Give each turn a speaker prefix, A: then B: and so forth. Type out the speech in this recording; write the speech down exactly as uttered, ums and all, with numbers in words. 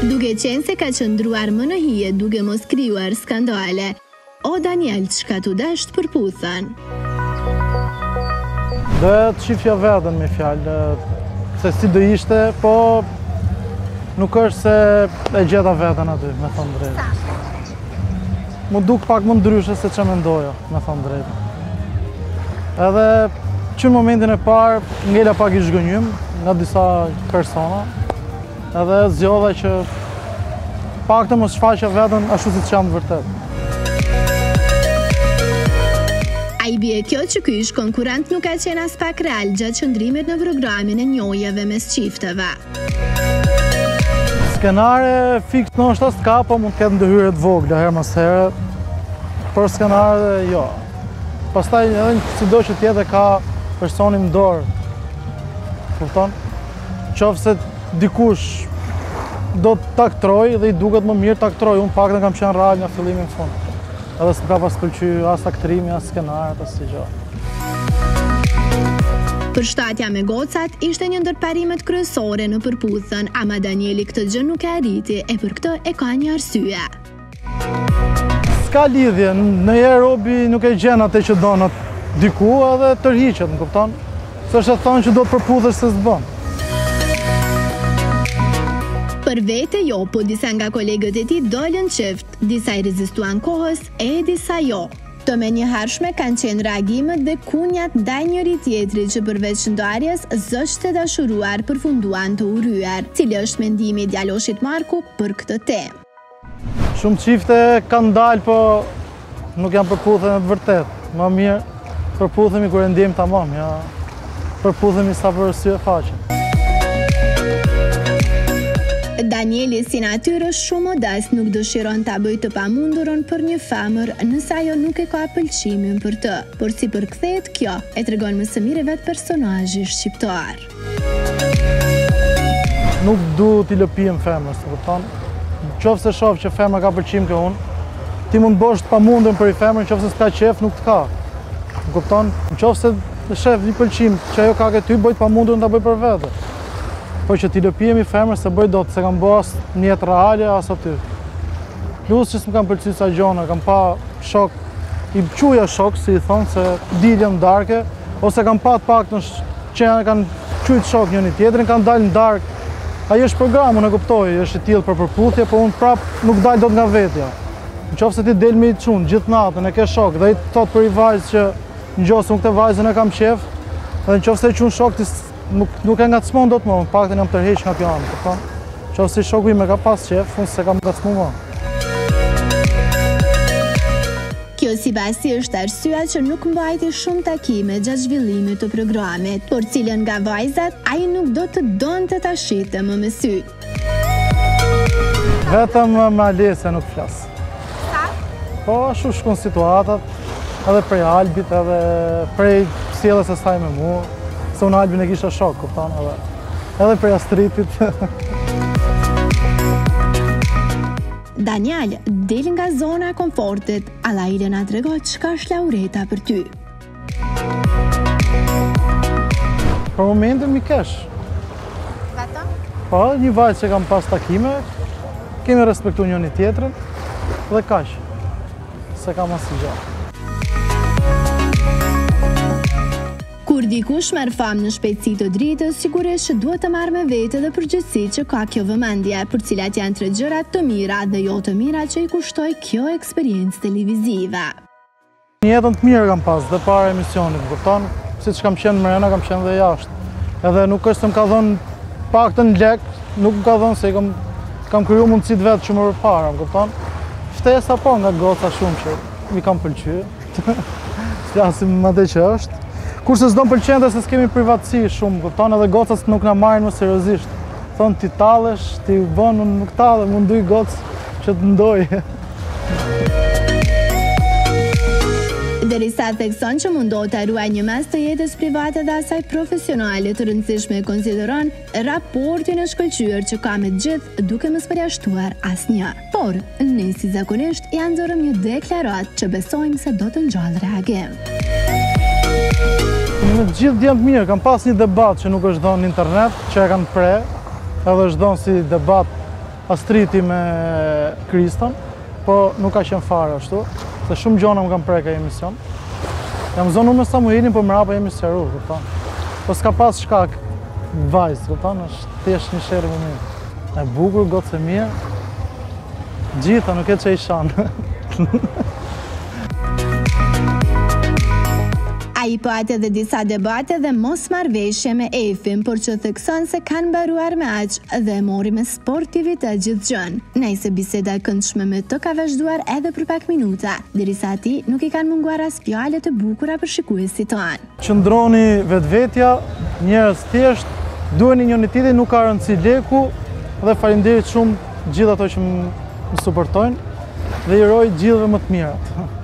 A: Duke qenë se ka qëndruar më në hije duke mos krijuar skandale, o Daniel çka t'u dasht përputhën.
B: Dhe të shifja veten me fjalë, se si do ishte, po nuk është se e gjeta veten aty, me thonë drejtë. Mu duk pak më ndryshe se që mendoja, me thonë drejtë. Edhe që në momentin e parë, ngella pak i zhgënjym nga disa persona, edhe zgjodha që pak të mos shfaqja veten ashtu si që jam vërtet.
A: A i bie kjo që ky ish konkurent nuk ka qenë as pak real gjatë qëndrimit në programin e njojave mes qifteve.
B: Skenare fiks në është as ka, po mund të ketë ndëhyrje të vogla herë mas herë, për skenare jo. Pastaj edhe sido që tjetë ka personin më dorë, kupton? Qoftë se dikush do të taktroj dhe i duket më mirë taktroj, unë pak në kam qenë real nga fillimi në fund. Edhe s'm ka pas pëlqy as aktrimi, as skenarët, as si gjë.
A: Përshtatja me gocat ishte një ndër parimet kryesore në përputhjen, ama Danieli këtë gjë nuk e arriti e për këtë e ka një arsye.
B: S'ka lidhje, ndonjëherë robi nuk e gjen atë që don diku edhe tërhiqet, më kupton? S'është e thonë që do të përputhesh se s'bën.
A: Për vete jo, po disa nga kolegët e tij dolën qift, disa i rezistuan kohës e disa jo. Të menjëhershme kanë qenë reagimet dhe kunjat ndaj njëri tjetrit që përveç ndarjes zështë të dashuruar përfunduan të urryer. Cili është mendimi i djaloshit Marku për këtë temë?
B: Shumë çifte kanë dalë, po nuk janë përputhur në të vërtetë. Më mirë përputhemi kur e ndjejmë tamam, ja përputhemi sa për sy e faqe.
A: Danieli si natyrë është shumë modest, nuk dëshiron ta bëjë të pamundurën për një femër nëse ajo nuk e ka pëlqimin për të, por si përkthehet kjo e tregon më së miri vetë personazhi shqiptar.
B: Nuk du t'i lëpijem femrës, të kupton? Qoftë se shoh që femra ka pëlqim ke unë, ti mund bosh të pamundurën për i femrën, qoftë se s'ka qef, nuk t'ka. Më kupton? Qoftë se shef një pëlqim që ajo ka ke ty, bëj të pamundurën ta bëj për vete. Po që t'i lëpijem i femrës se bëj dot, se kam bo as një jetë reale, as aty. Plus që s'm kam pëlqy sa gjona, kam pa shok, i quja shok, si i thonë, se diljem darke, ose kam pa të pak në që janë kanë qujt shok njëni tjetrin, kanë dalë në dark. Ajo është programu, në kuptoj, është i tillë për përputhje, po unë prap nuk dalë dot nga vetja. Në qoftë se ti del me i çun gjithë natën, e ke shok, dhe i thot për i vajzë që ngjosë unë këtë vajzën e kam qef, dhe në qoftë se i çun shok, ti Nuk, nuk e ngacmon do të më, në pakten jam tërheq nga pjanë, përton? Qoftë si shoku i me ka pas qef, unë se kam ngacmu më.
A: Kjo sipas tij është arsyeja që nuk mbajti shumë takime gjatë zhvillimit të programit, por cilën nga vajzat ai nuk do të donte ta shihte më me sy.
B: Vetëm me Alese nuk flas.
A: Sa?
B: Po ashtu shkon situatat, edhe prej Albit, edhe prej sjelljes së saj me mua. Se unë Albin e kisha shok, kupton, edhe, edhe prej Astritit.
A: Daniel, del nga zona e komfortit, alla ile na tregon çka është Laureta për ty.
B: Për momentin mi kesh.
A: Vetëm?
B: Po, një vajzë që kam pas takime, kemi respektu njëri tjetrin, dhe kaq. Se kam asnjë gjë.
A: Kur dikush merr famë në shpejtësi të dritës, sigurisht që duhet të marrë me vete dhe përgjegjësitë që ka kjo vëmendje, për cilat janë tre gjërat të mira dhe jo të mira që i kushtoi kjo eksperiencë televizive.
B: Një jetën të mirë kam pas dhe para emisionit, kupton? Siç kam qenë mrena, kam qenë dhe jashtë. Edhe nuk është se më ka dhënë paktën lek, nuk më ka dhënë se kam kam kriju mundësitë vetë që më përpara, kupton? Ftesa po nga goca shumë që mi kam pëlqyer. Flasim më atë që është. Kurse s'do më pëlqente se s'kemi privatësi shumë, kupton, edhe gocat nuk na marrin më seriozisht. Thonë ti tallesh, ti bën, unë nuk tallem, unë duj gocë që të ndoj.
A: Derisa thekson që mundohet ta ruaj një mes të jetës private dhe asaj profesionale, të rëndësishme e konsideron raportin e shkëlqyer që ka me të gjithë duke mos përjashtuar asnjë. Por, ne si zakonisht ja nxorëm një deklaratë që besojmë se do të ngjallë reagim.
B: Me të gjithë djemë të mirë, kam pas një debat që nuk është dhënë në internet, që e kanë pre, edhe është dhënë si debat Astriti me Kriston, po nuk ka qenë fare ashtu, se shumë gjona më kam preka e emision. Jam zonë unë me Samuelin, po mrapa jemi seru, kupton. Po s'ka pas shkak vajzë, kupton, është thjesht një sherë më mirë. E bukur, gotë se mirë, gjitha nuk e që i shanë.
A: A i po atë dhe disa debate dhe mos marrëveshje me Efin, por që thekson se kanë baruar me aq dhe mori me sportivitet gjithë gjën. Nëjse biseda këndshme me të ka vazhduar edhe për pak minuta, derisa ati nuk i kanë munguar as fjalë të bukura për shikuesit tanë.
B: Qëndroni vetvetja, njerëz thjesht, duheni njëri tjetrin, nuk ka rëndësi leku dhe faleminderit shumë gjithë ato që më suportojnë dhe i uroj gjithëve më të mirat.